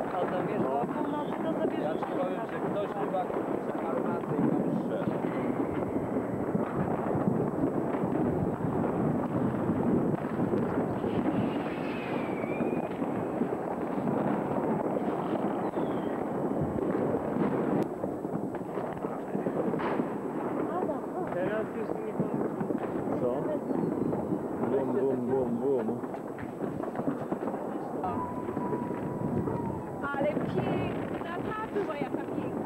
A tam wiesz, o północy to zabierzesz. Ja ci powiem, że ktoś chyba kurczę armatę i tam strzela. Teraz już nie pomyśl. Co? Bum, bum, bum, bum. Ale piękna, ta była jaka piękna.